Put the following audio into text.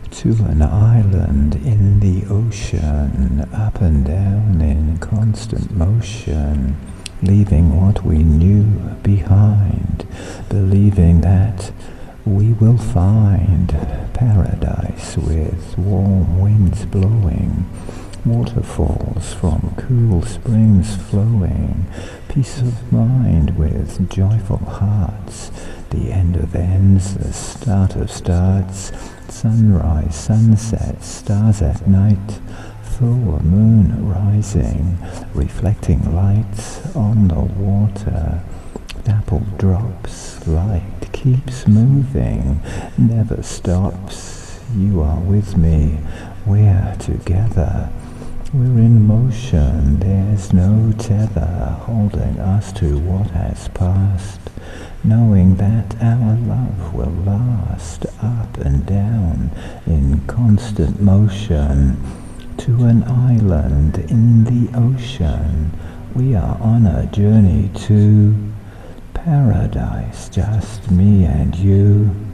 to an island in the ocean, up and down in constant motion, leaving what we knew behind, believing that we will find paradise with warm winds blowing, waterfalls from cool springs flowing, peace of mind with joyful hearts, the end of ends, the start of starts, sunrise, sunset, stars at night, full moon rising, reflecting lights on the water, dappled drops, light keeps moving, never stops, you are with me, we're together, we're in motion, there's no tether holding us to what has passed, knowing that our love will last, up and down in constant motion, to an island in the ocean, we are on a journey to paradise, just me and you.